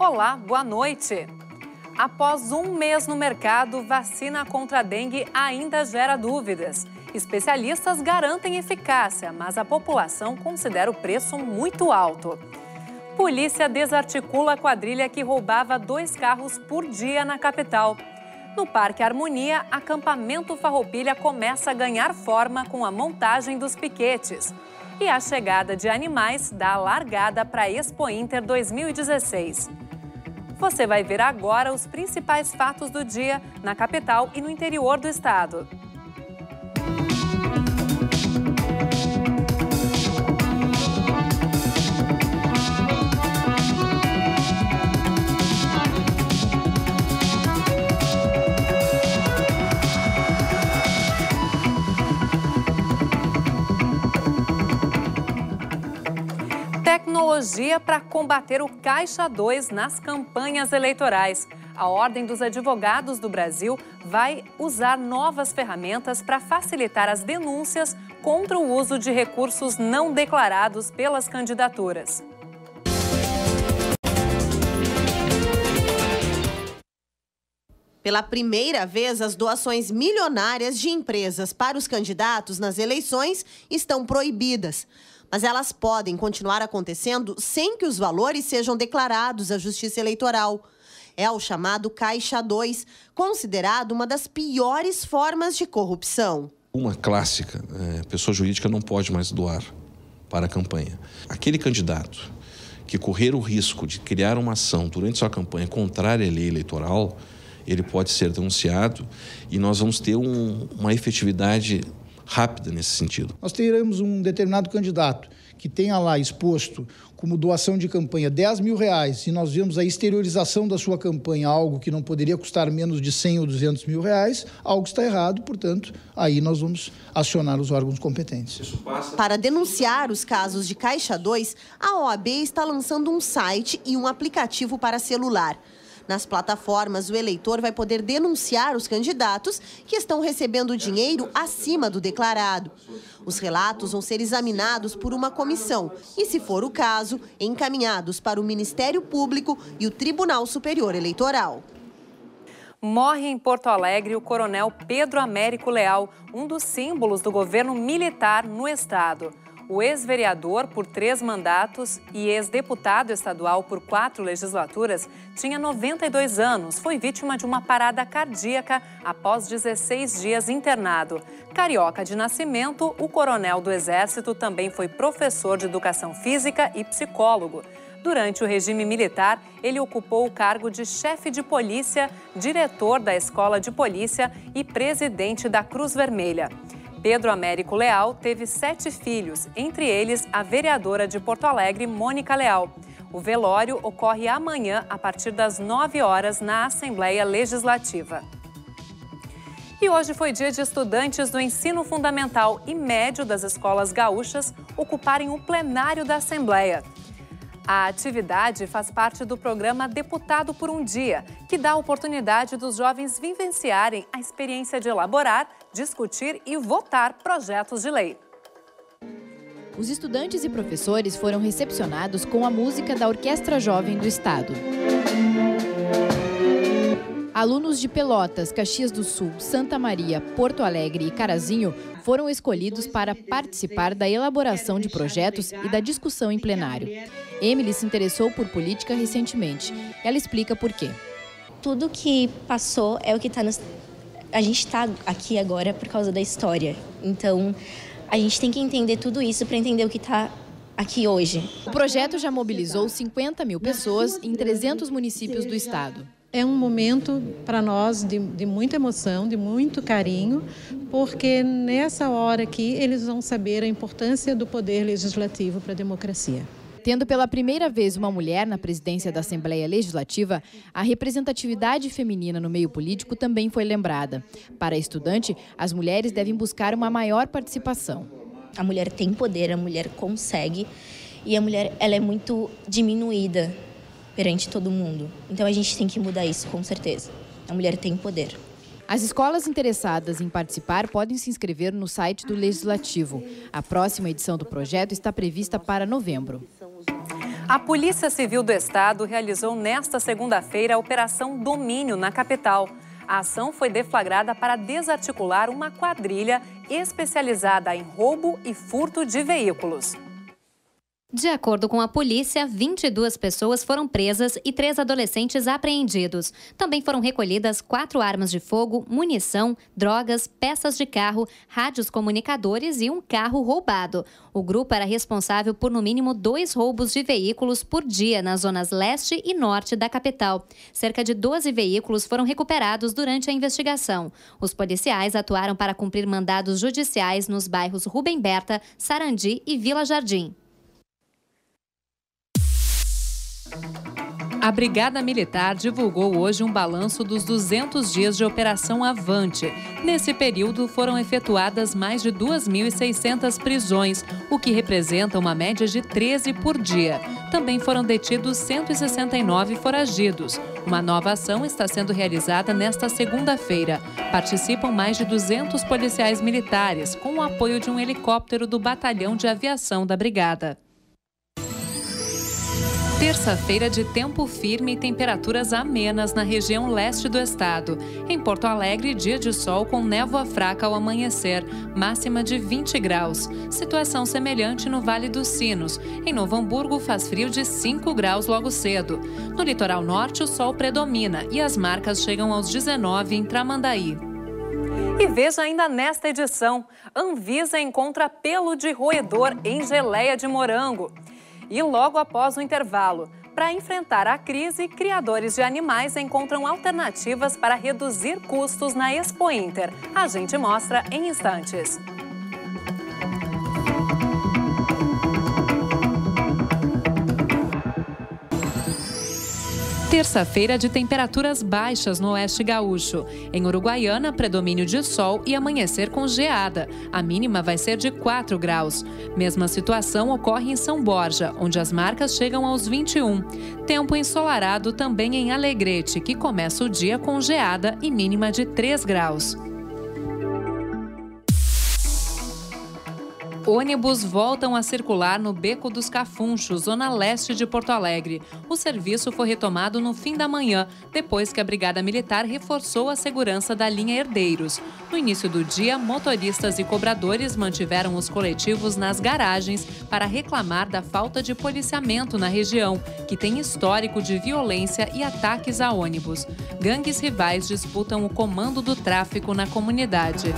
Olá, boa noite. Após um mês no mercado, vacina contra a dengue ainda gera dúvidas. Especialistas garantem eficácia, mas a população considera o preço muito alto. Polícia desarticula a quadrilha que roubava 2 carros por dia na capital. No Parque Harmonia, acampamento Farroupilha começa a ganhar forma com a montagem dos piquetes. E a chegada de animais dá largada para a Expo Inter 2016. Você vai ver agora os principais fatos do dia na capital e no interior do estado. Tecnologia para combater o Caixa 2 nas campanhas eleitorais. A Ordem dos Advogados do Brasil vai usar novas ferramentas para facilitar as denúncias contra o uso de recursos não declarados pelas candidaturas. Pela primeira vez, as doações milionárias de empresas para os candidatos nas eleições estão proibidas. Mas elas podem continuar acontecendo sem que os valores sejam declarados à Justiça Eleitoral. É o chamado Caixa 2, considerado uma das piores formas de corrupção. Uma clássica, pessoa jurídica não pode mais doar para a campanha. Aquele candidato que correr o risco de criar uma ação durante sua campanha contrária à lei eleitoral, ele pode ser denunciado e nós vamos ter uma efetividade rápida nesse sentido. Nós teremos um determinado candidato que tenha lá exposto como doação de campanha R$10 mil e nós vemos a exteriorização da sua campanha, algo que não poderia custar menos de 100 ou 200 mil reais, algo está errado, portanto, aí nós vamos acionar os órgãos competentes. Para denunciar os casos de Caixa 2, a OAB está lançando um site e um aplicativo para celular. Nas plataformas, o eleitor vai poder denunciar os candidatos que estão recebendo dinheiro acima do declarado. Os relatos vão ser examinados por uma comissão e, se for o caso, encaminhados para o Ministério Público e o Tribunal Superior Eleitoral. Morre em Porto Alegre o coronel Pedro Américo Leal, um dos símbolos do governo militar no estado. O ex-vereador por 3 mandatos e ex-deputado estadual por 4 legislaturas tinha 92 anos. Foi vítima de uma parada cardíaca após 16 dias internado. Carioca de nascimento, o coronel do Exército também foi professor de educação física e psicólogo. Durante o regime militar, ele ocupou o cargo de chefe de polícia, diretor da Escola de Polícia e presidente da Cruz Vermelha. Pedro Américo Leal teve 7 filhos, entre eles a vereadora de Porto Alegre, Mônica Leal. O velório ocorre amanhã, a partir das 9 horas, na Assembleia Legislativa. E hoje foi dia de estudantes do ensino fundamental e médio das escolas gaúchas ocuparem o plenário da Assembleia. A atividade faz parte do programa Deputado por um Dia, que dá a oportunidade dos jovens vivenciarem a experiência de elaborar, discutir e votar projetos de lei. Os estudantes e professores foram recepcionados com a música da Orquestra Jovem do Estado. Alunos de Pelotas, Caxias do Sul, Santa Maria, Porto Alegre e Carazinho foram escolhidos para participar da elaboração de projetos e da discussão em plenário. Emily se interessou por política recentemente. Ela explica por quê. Tudo que passou é o que está nos... A gente está aqui agora por causa da história. Então, a gente tem que entender tudo isso para entender o que está aqui hoje. O projeto já mobilizou 50 mil pessoas em 300 municípios do estado. É um momento para nós de muita emoção, de muito carinho, porque nessa hora aqui eles vão saber a importância do poder legislativo para a democracia. Tendo pela primeira vez uma mulher na presidência da Assembleia Legislativa, a representatividade feminina no meio político também foi lembrada. Para a estudante, as mulheres devem buscar uma maior participação. A mulher tem poder, a mulher consegue e a mulher ela é muito diminuída perante todo mundo. Então a gente tem que mudar isso, com certeza. A mulher tem poder. As escolas interessadas em participar podem se inscrever no site do Legislativo. A próxima edição do projeto está prevista para novembro. A Polícia Civil do Estado realizou nesta segunda-feira a Operação Domínio na capital. A ação foi deflagrada para desarticular uma quadrilha especializada em roubo e furto de veículos. De acordo com a polícia, 22 pessoas foram presas e 3 adolescentes apreendidos. Também foram recolhidas 4 armas de fogo, munição, drogas, peças de carro, rádios comunicadores e um carro roubado. O grupo era responsável por no mínimo 2 roubos de veículos por dia nas zonas leste e norte da capital. Cerca de 12 veículos foram recuperados durante a investigação. Os policiais atuaram para cumprir mandados judiciais nos bairros Rubem Berta, Sarandi e Vila Jardim. A Brigada Militar divulgou hoje um balanço dos 200 dias de Operação Avante. Nesse período, foram efetuadas mais de 2.600 prisões, o que representa uma média de 13 por dia. Também foram detidos 169 foragidos. Uma nova ação está sendo realizada nesta segunda-feira. Participam mais de 200 policiais militares, com o apoio de um helicóptero do Batalhão de Aviação da Brigada. Terça-feira de tempo firme e temperaturas amenas na região leste do estado. Em Porto Alegre, dia de sol com névoa fraca ao amanhecer, máxima de 20 graus. Situação semelhante no Vale dos Sinos. Em Novo Hamburgo, faz frio de 5 graus logo cedo. No litoral norte, o sol predomina e as marcas chegam aos 19 em Tramandaí. E veja ainda nesta edição, Anvisa encontra pelo de roedor em geleia de morango. E logo após o intervalo, para enfrentar a crise, criadores de animais encontram alternativas para reduzir custos na Expo Inter. A gente mostra em instantes. Terça-feira de temperaturas baixas no oeste gaúcho. Em Uruguaiana, predomínio de sol e amanhecer com geada. A mínima vai ser de 4 graus. Mesma situação ocorre em São Borja, onde as marcas chegam aos 21. Tempo ensolarado também em Alegrete, que começa o dia com geada e mínima de 3 graus. Ônibus voltam a circular no Beco dos Cafunchos, zona leste de Porto Alegre. O serviço foi retomado no fim da manhã, depois que a Brigada Militar reforçou a segurança da linha Herdeiros. No início do dia, motoristas e cobradores mantiveram os coletivos nas garagens para reclamar da falta de policiamento na região, que tem histórico de violência e ataques a ônibus. Gangues rivais disputam o comando do tráfico na comunidade.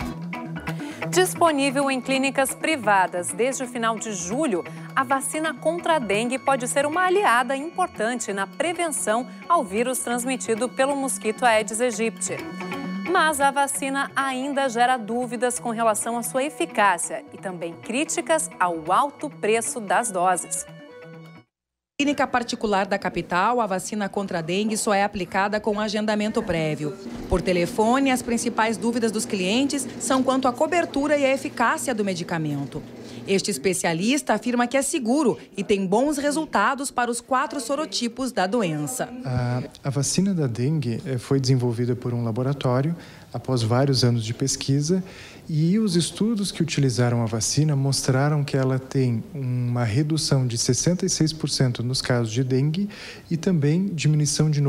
Disponível em clínicas privadas desde o final de julho, a vacina contra a dengue pode ser uma aliada importante na prevenção ao vírus transmitido pelo mosquito Aedes aegypti. Mas a vacina ainda gera dúvidas com relação à sua eficácia e também críticas ao alto preço das doses. Na clínica particular da capital, a vacina contra a dengue só é aplicada com agendamento prévio. Por telefone, as principais dúvidas dos clientes são quanto à cobertura e à eficácia do medicamento. Este especialista afirma que é seguro e tem bons resultados para os 4 sorotipos da doença. A vacina da dengue foi desenvolvida por um laboratório após vários anos de pesquisa e os estudos que utilizaram a vacina mostraram que ela tem uma redução de 66% nos casos de dengue e também diminuição de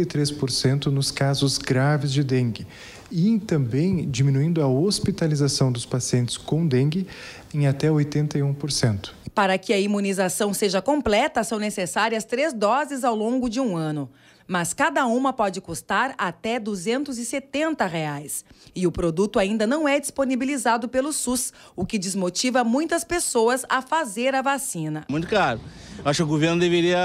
93% nos casos graves de dengue. E também diminuindo a hospitalização dos pacientes com dengue em até 81%. Para que a imunização seja completa, são necessárias 3 doses ao longo de um ano. Mas cada uma pode custar até R$ 270. E o produto ainda não é disponibilizado pelo SUS, o que desmotiva muitas pessoas a fazer a vacina. Muito caro. Acho que o governo deveria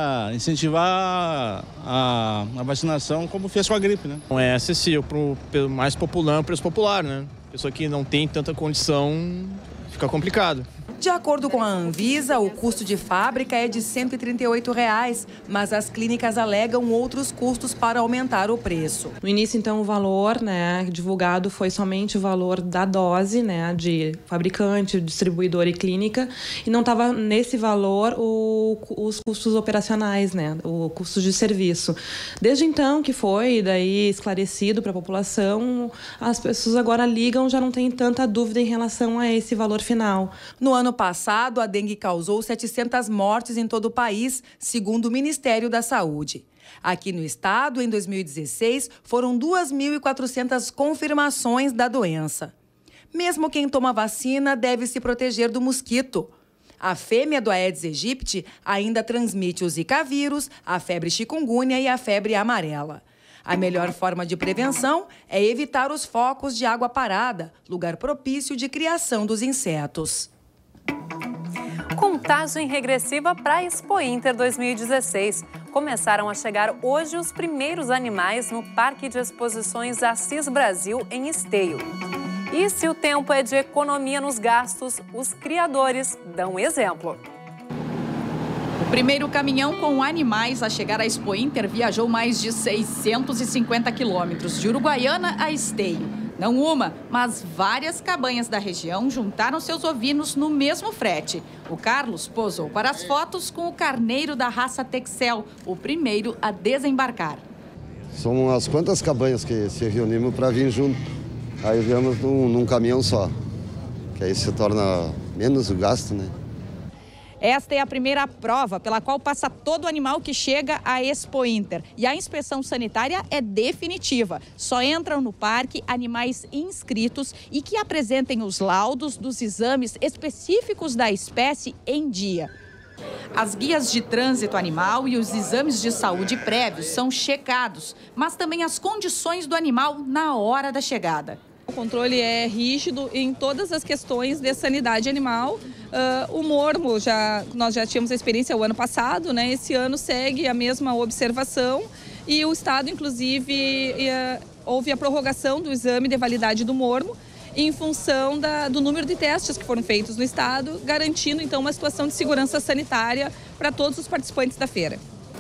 incentivar a vacinação como fez com a gripe, né? Não é acessível para o mais popular, preço popular, né? Pessoa que não tem tanta condição, fica complicado. De acordo com a Anvisa, o custo de fábrica é de R$ 138, mas as clínicas alegam outros custos para aumentar o preço. No início, então, o valor divulgado foi somente o valor da dose, de fabricante, distribuidor e clínica, e não estava nesse valor os custos operacionais, o custo de serviço. Desde então que foi daí esclarecido para a população, as pessoas agora ligam, já não tem tanta dúvida em relação a esse valor final. No ano passado, a dengue causou 700 mortes em todo o país, segundo o Ministério da Saúde. Aqui no estado, em 2016, foram 2.400 confirmações da doença. Mesmo quem toma vacina deve se proteger do mosquito. A fêmea do Aedes aegypti ainda transmite o Zika vírus, a febre chikungunya e a febre amarela. A melhor forma de prevenção é evitar os focos de água parada, lugar propício de criação dos insetos. Contagem regressiva para a Expo Inter 2016. Começaram a chegar hoje os primeiros animais no Parque de Exposições Assis Brasil, em Esteio. E se o tempo é de economia nos gastos, os criadores dão exemplo. O primeiro caminhão com animais a chegar à Expo Inter viajou mais de 650 quilômetros, de Uruguaiana a Esteio. Não uma, mas várias cabanhas da região juntaram seus ovinos no mesmo frete. O Carlos posou para as fotos com o carneiro da raça Texel, o primeiro a desembarcar. São umas quantas cabanhas que se reunimos para vir junto. Aí viemos num caminhão só, que aí se torna menos o gasto, né? Esta é a primeira prova pela qual passa todo animal que chega à Expo Inter. E a inspeção sanitária é definitiva. Só entram no parque animais inscritos e que apresentem os laudos dos exames específicos da espécie em dia. As guias de trânsito animal e os exames de saúde prévios são checados, mas também as condições do animal na hora da chegada. O controle é rígido em todas as questões de sanidade animal. O mormo, nós já tínhamos a experiência o ano passado, né? Esse ano segue a mesma observação e o Estado, inclusive, houve a prorrogação do exame de validade do mormo em função do número de testes que foram feitos no Estado, garantindo, então, uma situação de segurança sanitária para todos os participantes da feira.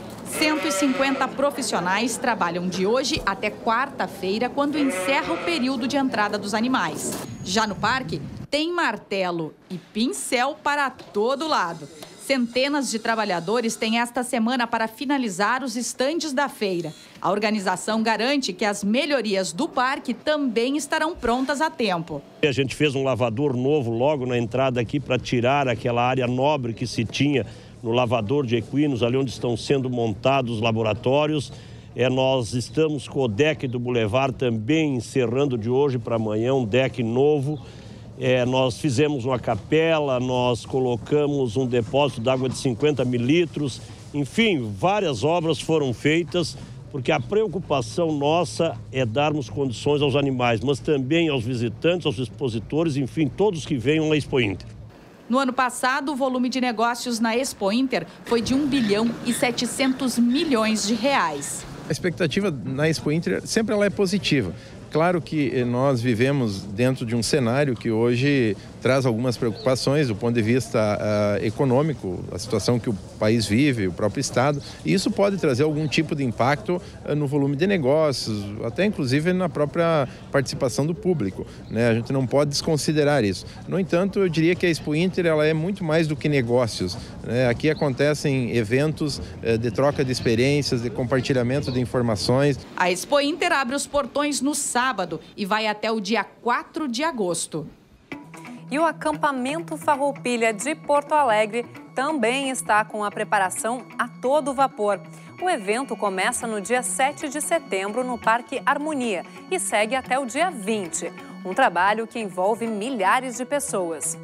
150 profissionais trabalham de hoje até quarta-feira, quando encerra o período de entrada dos animais. Já no parque, tem martelo e pincel para todo lado. Centenas de trabalhadores têm esta semana para finalizar os estandes da feira. A organização garante que as melhorias do parque também estarão prontas a tempo. A gente fez um lavador novo logo na entrada aqui para tirar aquela área nobre que se tinha no lavador de equinos, ali onde estão sendo montados os laboratórios. Nós estamos com o deck do Boulevard também encerrando de hoje para amanhã, um deck novo. Nós fizemos uma capela, nós colocamos um depósito de água de 50 mililitros. Enfim, várias obras foram feitas, porque a preocupação nossa é darmos condições aos animais, mas também aos visitantes, aos expositores, enfim, todos que venham na Expo Inter. No ano passado, o volume de negócios na Expo Inter foi de 1 bilhão e 700 milhões de reais. A expectativa na Expo Inter sempre ela é positiva. Claro que nós vivemos dentro de um cenário que hoje traz algumas preocupações do ponto de vista econômico, a situação que o país vive, o próprio Estado, e isso pode trazer algum tipo de impacto no volume de negócios, até inclusive na própria participação do público, né? A gente não pode desconsiderar isso. No entanto, eu diria que a Expo Inter ela é muito mais do que negócios, né? Aqui acontecem eventos de troca de experiências, de compartilhamento de informações. A Expo Inter abre os portões no sábado e vai até o dia 4 de agosto. E o acampamento Farroupilha de Porto Alegre também está com a preparação a todo vapor. O evento começa no dia 7 de setembro no Parque Harmonia e segue até o dia 20. Um trabalho que envolve milhares de pessoas.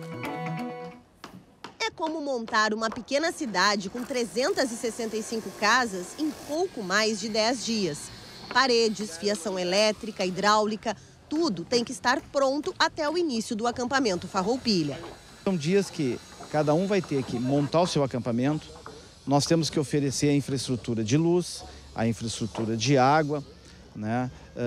É como montar uma pequena cidade com 365 casas em pouco mais de 10 dias. Paredes, fiação elétrica, hidráulica, tudo tem que estar pronto até o início do acampamento Farroupilha. São dias que cada um vai ter que montar o seu acampamento. Nós temos que oferecer a infraestrutura de luz, a infraestrutura de água, né?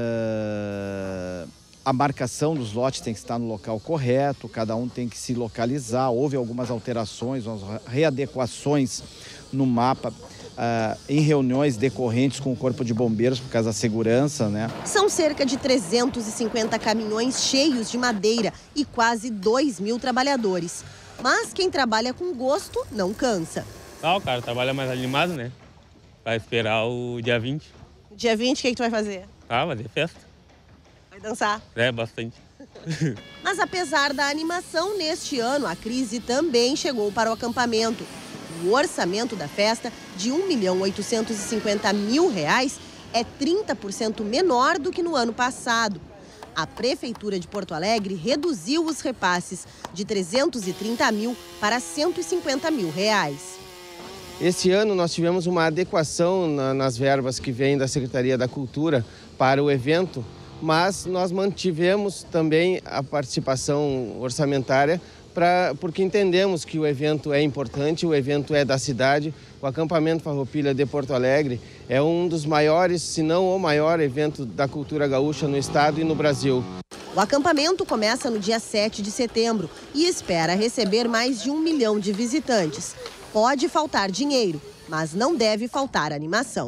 A marcação dos lotes tem que estar no local correto, cada um tem que se localizar. Houve algumas alterações, readequações no mapa. Em reuniões decorrentes com o Corpo de Bombeiros por causa da segurança, né? São cerca de 350 caminhões cheios de madeira e quase 2.000 trabalhadores. Mas quem trabalha com gosto não cansa. O cara trabalha mais animado, né? Vai esperar o dia 20. Dia 20, o que tu vai fazer? Vai fazer festa. Vai dançar? Bastante. Mas apesar da animação, neste ano a crise também chegou para o acampamento. O orçamento da festa, de R$ 1.850.000, é 30% menor do que no ano passado. A Prefeitura de Porto Alegre reduziu os repasses de 330 mil para 150 mil reais. Esse ano nós tivemos uma adequação nas verbas que vêm da Secretaria da Cultura para o evento, mas nós mantivemos também a participação orçamentária porque entendemos que o evento é importante, o evento é da cidade. O acampamento Farroupilha de Porto Alegre é um dos maiores, se não o maior evento da cultura gaúcha no estado e no Brasil. O acampamento começa no dia 7 de setembro e espera receber mais de 1 milhão de visitantes. Pode faltar dinheiro, mas não deve faltar animação.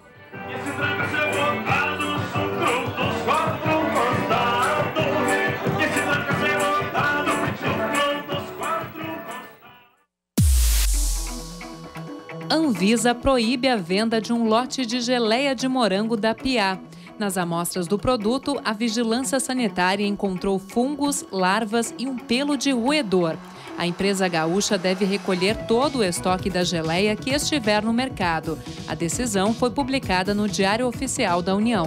Anvisa proíbe a venda de um lote de geleia de morango da Piá. Nas amostras do produto, a vigilância sanitária encontrou fungos, larvas e um pelo de roedor. A empresa gaúcha deve recolher todo o estoque da geleia que estiver no mercado. A decisão foi publicada no Diário Oficial da União.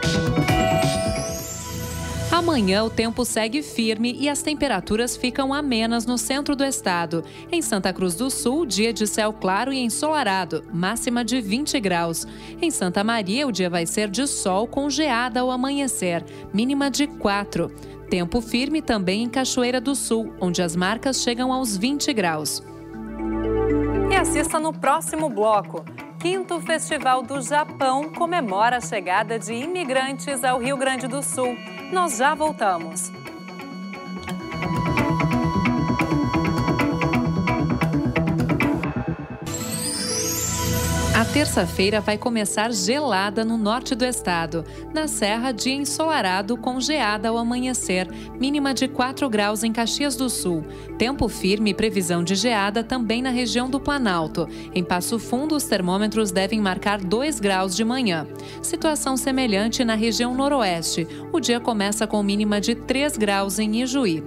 Amanhã o tempo segue firme e as temperaturas ficam amenas no centro do estado. Em Santa Cruz do Sul, dia de céu claro e ensolarado, máxima de 20 graus. Em Santa Maria, o dia vai ser de sol com geada ao amanhecer, mínima de 4. Tempo firme também em Cachoeira do Sul, onde as marcas chegam aos 20 graus. E assista no próximo bloco. 5º Festival do Japão comemora a chegada de imigrantes ao Rio Grande do Sul. Nós já voltamos. A terça-feira vai começar gelada no norte do estado. Na Serra, dia ensolarado com geada ao amanhecer, mínima de 4 graus em Caxias do Sul. Tempo firme e previsão de geada também na região do Planalto. Em Passo Fundo, os termômetros devem marcar 2 graus de manhã. Situação semelhante na região noroeste. O dia começa com mínima de 3 graus em Ijuí.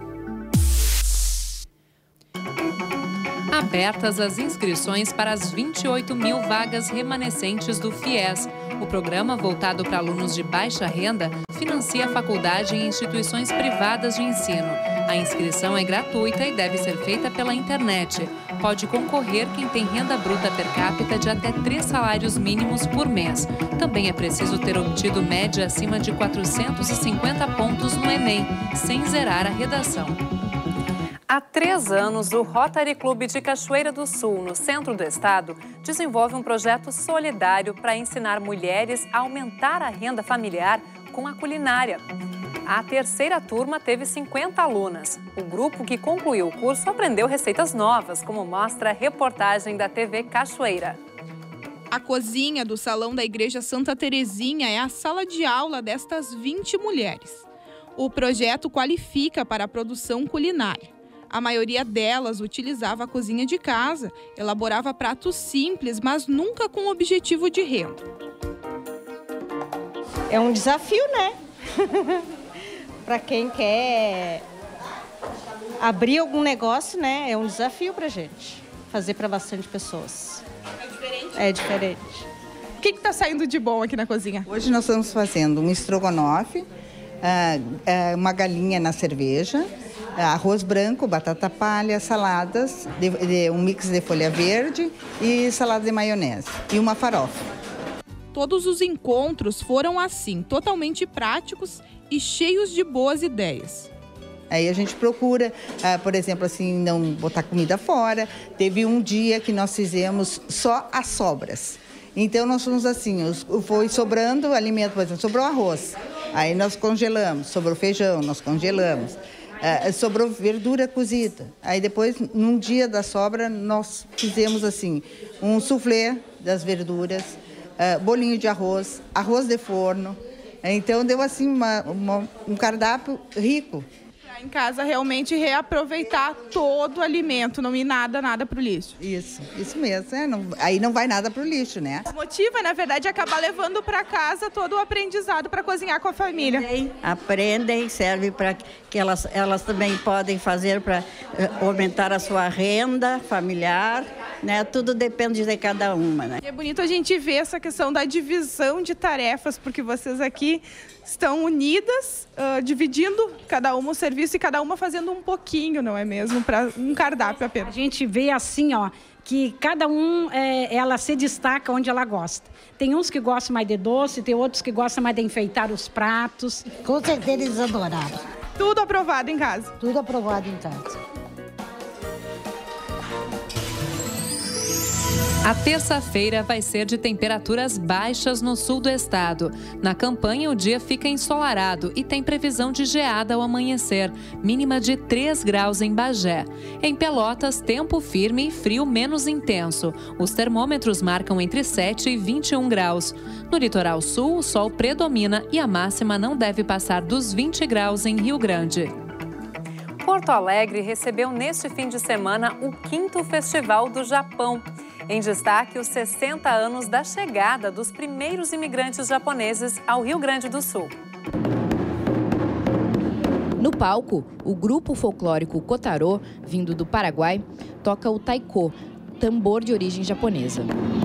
Abertas as inscrições para as 28 mil vagas remanescentes do FIES. O programa, voltado para alunos de baixa renda, financia a faculdade em instituições privadas de ensino. A inscrição é gratuita e deve ser feita pela internet. Pode concorrer quem tem renda bruta per capita de até 3 salários mínimos por mês. Também é preciso ter obtido média acima de 450 pontos no Enem, sem zerar a redação. Há 3 anos, o Rotary Clube de Cachoeira do Sul, no centro do estado, desenvolve um projeto solidário para ensinar mulheres a aumentar a renda familiar com a culinária. A 3ª turma teve 50 alunas. O grupo que concluiu o curso aprendeu receitas novas, como mostra a reportagem da TV Cachoeira. A cozinha do salão da Igreja Santa Terezinha é a sala de aula destas 20 mulheres. O projeto qualifica para a produção culinária. A maioria delas utilizava a cozinha de casa, elaborava pratos simples, mas nunca com o objetivo de renda. É um desafio, né? Para quem quer abrir algum negócio, né? É um desafio para a gente fazer para bastante pessoas. É diferente? É diferente. O que está saindo de bom aqui na cozinha? Hoje nós estamos fazendo um estrogonofe, uma galinha na cerveja, arroz branco, batata palha, saladas, um mix de folha verde e salada de maionese e uma farofa. Todos os encontros foram assim, totalmente práticos e cheios de boas ideias. Aí a gente procura, por exemplo, assim, não botar comida fora. Teve um dia que nós fizemos só as sobras. Então nós fomos assim, foi sobrando alimento, por exemplo, sobrou arroz, aí nós congelamos, sobrou feijão, nós congelamos. Sobrou verdura cozida. Aí depois, num dia da sobra, nós fizemos assim, um soufflé das verduras, bolinho de arroz, arroz de forno. Então deu assim um cardápio rico. Em casa, realmente reaproveitar todo o alimento, não ir nada para o lixo. Isso mesmo. Aí não vai nada para o lixo, né? O motivo é, na verdade, acabar levando para casa todo o aprendizado para cozinhar com a família. Aprendem, serve para que elas também podem fazer para aumentar a sua renda familiar, né? Tudo depende de cada uma, né? E é bonito a gente ver essa questão da divisão de tarefas, porque vocês aqui estão unidas, dividindo cada uma o serviço e cada uma fazendo um pouquinho, não é mesmo? Para um cardápio apenas. A gente vê assim, ó, que cada ela se destaca onde ela gosta. Tem uns que gostam mais de doce, tem outros que gostam mais de enfeitar os pratos. Com certeza eles adoraram. Tudo aprovado em casa? Tudo aprovado em casa. A terça-feira vai ser de temperaturas baixas no sul do estado. Na campanha, o dia fica ensolarado e tem previsão de geada ao amanhecer, mínima de 3 graus em Bagé. Em Pelotas, tempo firme e frio menos intenso. Os termômetros marcam entre 7 e 21 graus. No litoral sul, o sol predomina e a máxima não deve passar dos 20 graus em Rio Grande. Porto Alegre recebeu neste fim de semana o 5º Festival do Japão. Em destaque, os 60 anos da chegada dos primeiros imigrantes japoneses ao Rio Grande do Sul. No palco, o grupo folclórico Kotaro, vindo do Paraguai, toca o taiko, tambor de origem japonesa.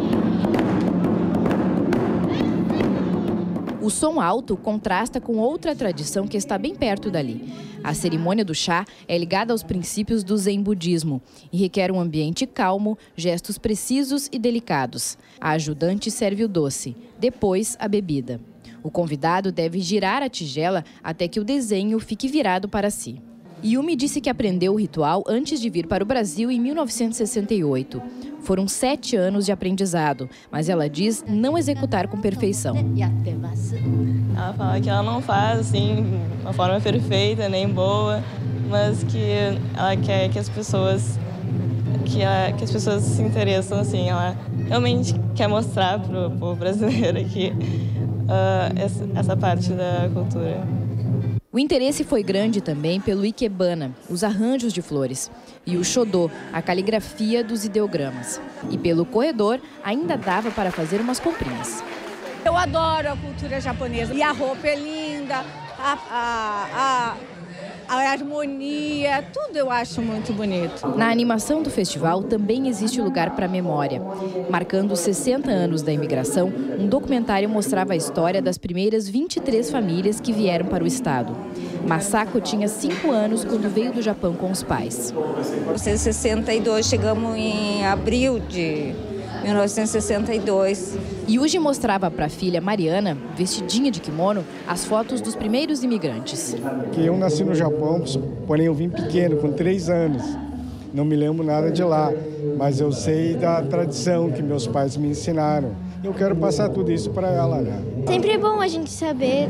O som alto contrasta com outra tradição que está bem perto dali. A cerimônia do chá é ligada aos princípios do Zen budismo e requer um ambiente calmo, gestos precisos e delicados. A ajudante serve o doce, depois a bebida. O convidado deve girar a tigela até que o desenho fique virado para si. Yumi disse que aprendeu o ritual antes de vir para o Brasil em 1968. Foram 7 anos de aprendizado, mas ela diz não executar com perfeição. Ela fala que ela não faz assim, de uma forma perfeita, nem boa, mas que ela quer que as pessoas se interessam, assim. Ela realmente quer mostrar para o povo brasileiro aqui essa parte da cultura. O interesse foi grande também pelo ikebana, os arranjos de flores, e o shodô, a caligrafia dos ideogramas. E pelo corredor ainda dava para fazer umas comprinhas. Eu adoro a cultura japonesa e a roupa é linda, a harmonia, tudo eu acho muito bonito. Na animação do festival também existe lugar para memória. Marcando os 60 anos da imigração, um documentário mostrava a história das primeiras 23 famílias que vieram para o estado. Masako tinha 5 anos quando veio do Japão com os pais. Em 1962, chegamos em abril de 1962. Yuji mostrava para a filha Mariana, vestidinha de kimono, as fotos dos primeiros imigrantes. Eu nasci no Japão, porém eu vim pequeno, com 3 anos. Não me lembro nada de lá, mas eu sei da tradição que meus pais me ensinaram. Eu quero passar tudo isso para ela, né? Sempre é bom a gente saber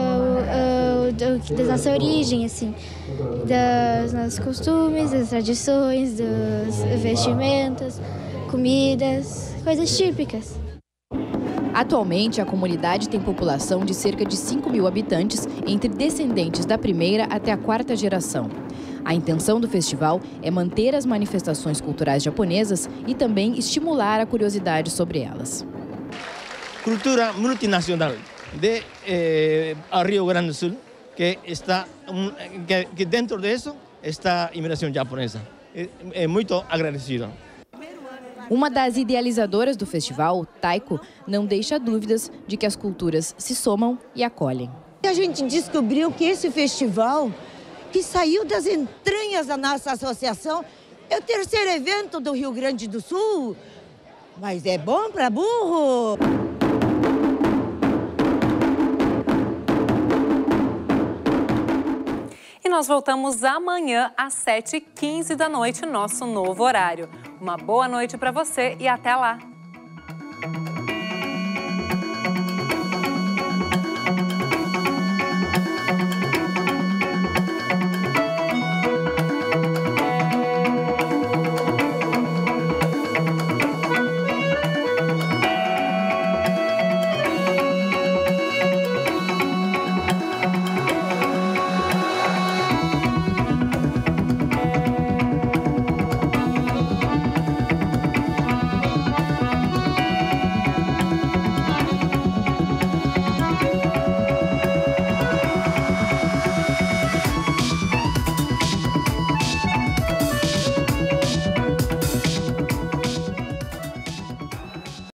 da nossa origem, assim, dos nossos costumes, das tradições, dos vestimentos, comidas, coisas típicas. Atualmente, a comunidade tem população de cerca de 5.000 habitantes, entre descendentes da primeira até a 4ª geração. A intenção do festival é manter as manifestações culturais japonesas e também estimular a curiosidade sobre elas. Cultura multinacional de Rio Grande do Sul, que dentro disso está a imigração japonesa. É muito agradecido. Uma das idealizadoras do festival, Taiko, não deixa dúvidas de que as culturas se somam e acolhem. A gente descobriu que esse festival, que saiu das entranhas da nossa associação, é o 3º evento do Rio Grande do Sul. Mas é bom para burro! E nós voltamos amanhã às 7h15 da noite, nosso novo horário. Uma boa noite para você e até lá!